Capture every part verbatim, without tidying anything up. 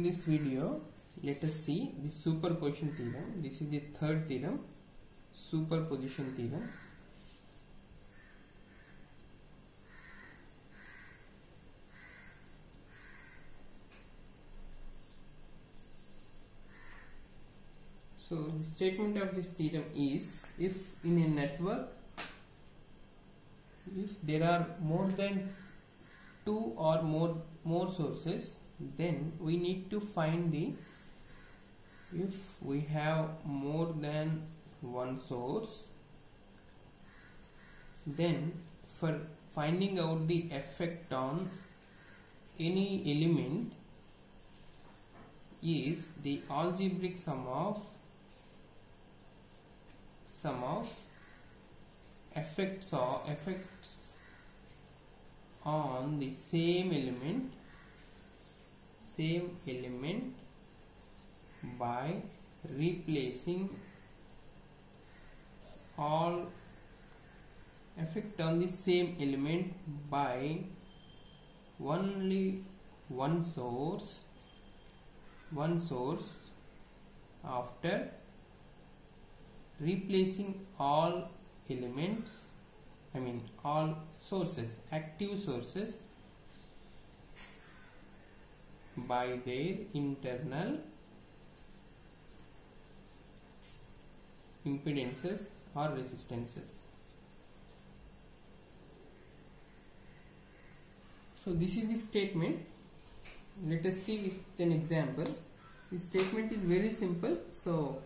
this video, let us see the superposition theorem. This is the third theorem, superposition theorem. So the statement of this theorem is, if in a network, if there are more than two or more more sources, then we need to find the, if we have more than one source, then for finding out the effect on any element is the algebraic sum of sum of effects or effects on the same element same element by replacing all effect on the same element by only one source one source after replacing all elements, I mean all sources, active sources, by their internal impedances or resistances. So this is the statement. Let us see with an example. The statement is very simple. So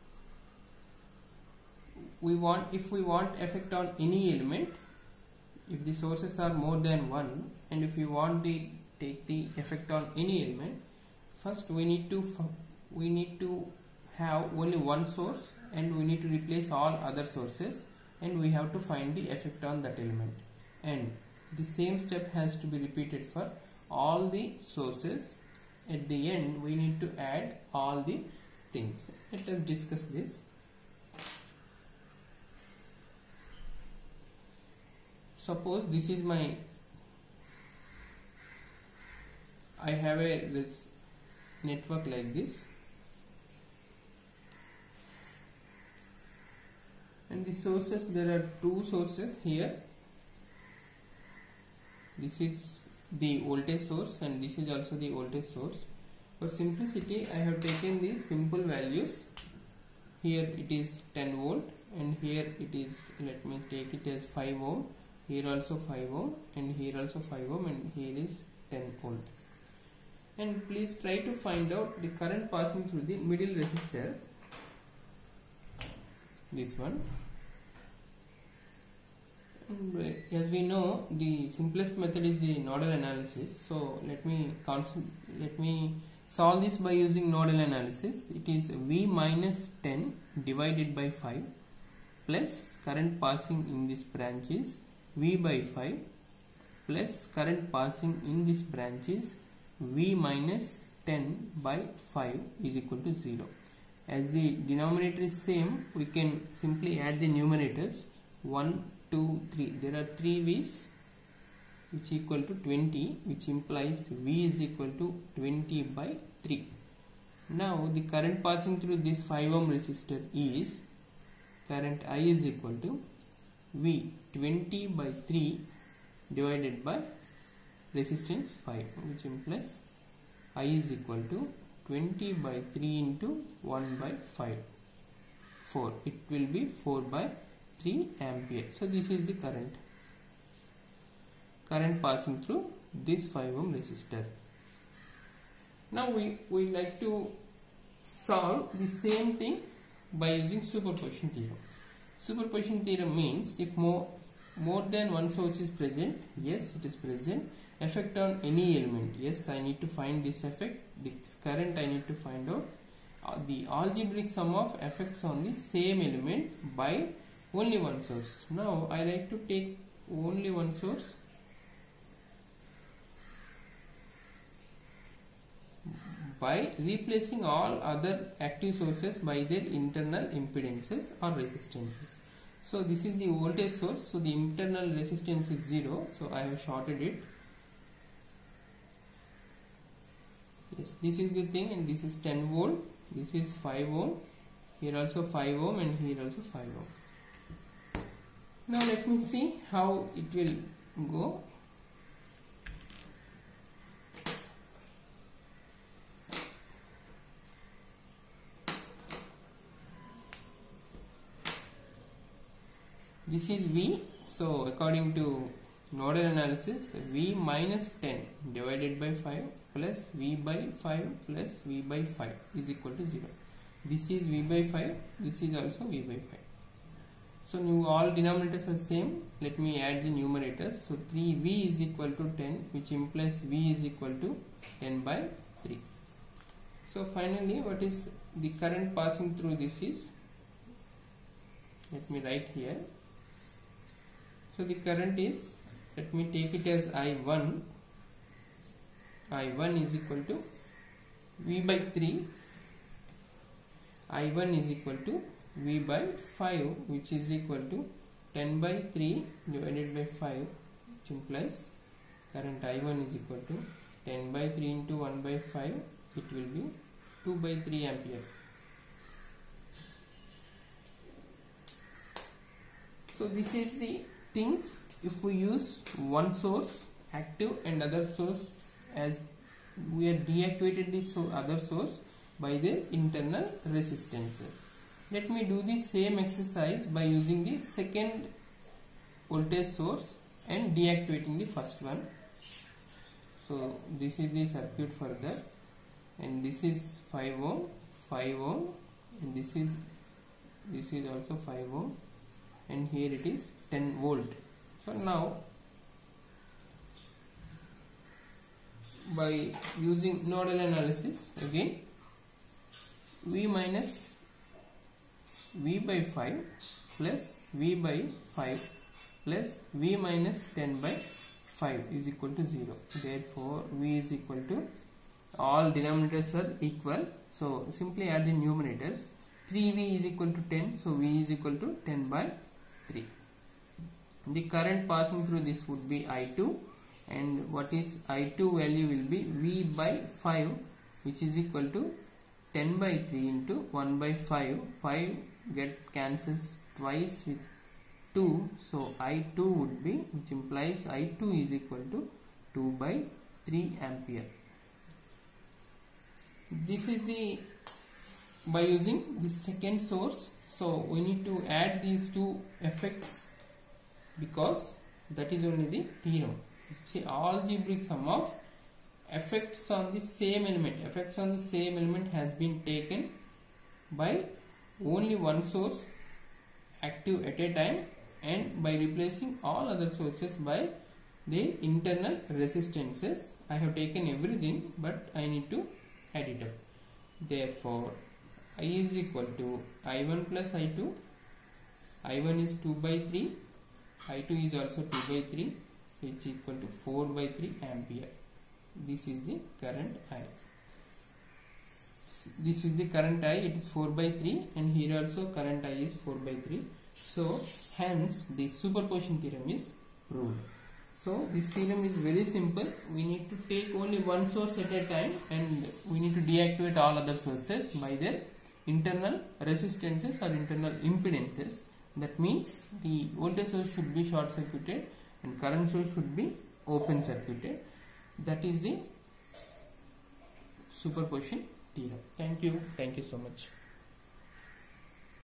we want, if we want effect on any element, if the sources are more than one, and if we want the take the effect on any element, first we need to we need to have only one source, and we need to replace all other sources, and we have to find the effect on that element, and the same step has to be repeated for all the sources. At the end we need to add all the things. Let us discuss this. Suppose this is my, I have a this network like this, and the sources, there are two sources here. This is the voltage source and this is also the voltage source. For simplicity, I have taken the simple values. Here it is ten volt, and here it is, let me take it as five ohm. Here also five ohm, and here also five ohm, and here is ten volt. And please try to find out the current passing through the middle resistor, this one. And as we know, the simplest method is the nodal analysis. So let me let me solve this by using nodal analysis. It is V minus ten divided by five plus current passing in this branch is V by five plus current passing in this branch is V minus ten by five is equal to zero. As the denominator is same, we can simply add the numerators. One, two, three. There are three V's which equal to twenty, which implies V is equal to twenty by three. Now the current passing through this five ohm resistor is, current I is equal to V twenty by three divided by resistance five, which implies I is equal to twenty by three into one by five, four. It will be four by three ampere. So this is the current current passing through this five ohm resistor. Now we, we like to solve the same thing by using superposition theorem. Superposition theorem means, if more more than one source is present, yes, it is present. Effect on any element, yes, I need to find this effect. This current I need to find out. Uh, the algebraic sum of effects on the same element by only one source. Now I like to take only one source. By replacing all other active sources by their internal impedances or resistances. So this is the voltage source, so the internal resistance is zero, so I have shorted it. Yes, this is the thing, and this is ten volt, this is five ohm, here also five ohm, and here also five ohm. Now let me see how it will go. This is V, so according to nodal analysis, V minus ten divided by five plus V by five plus V by five is equal to zero. This is V by five, this is also V by five. So now all denominators are same. Let me add the numerators. So three V is equal to ten, which implies V is equal to ten by three. So finally, what is the current passing through this is, let me write here. So the current is, let me take it as I one. I one is equal to V by three. I one is equal to V by five, which is equal to ten by three divided by five, which implies current I one is equal to ten by three into one by five. It will be two by three ampere. So this is the thing. If we use one source active and other source, as we are deactivated the so other source by the internal resistances. Let me do the same exercise by using the second voltage source and deactivating the first one. So this is the circuit further, and this is five ohm, five ohm, and this is this is also five ohm, and here it is ten volt. So now by using nodal analysis, again V minus V by five plus V by five plus V minus ten by five is equal to zero. Therefore V is equal to, all denominators are equal, so simply add the numerators. three V is equal to ten, so V is equal to ten by three. The current passing through this would be I two, and what is I two value will be V by five, which is equal to ten by three into one by five. five get cancels twice with two, so I two would be, which implies I two is equal to two by three ampere. This is the, by using the second source, so we need to add these two effects, because that is only the theorem. It's a algebraic sum of effects on the same element. Effects on the same element has been taken by only one source active at a time, and by replacing all other sources by the internal resistances. I have taken everything, but I need to add it up. Therefore I is equal to I one plus I two. I one is two by three, I two is also two by three, which is equal to four by three ampere. This is the current I. This is the current I, it is four by three, and here also current I is four by three. So hence the superposition theorem is proved. So this theorem is very simple. We need to take only one source at a time, and we need to deactivate all other sources by their internal resistances or internal impedances. That means the voltage source should be short circuited and current source should be open circuited. That is the superposition theorem. Thank you. Thank you so much.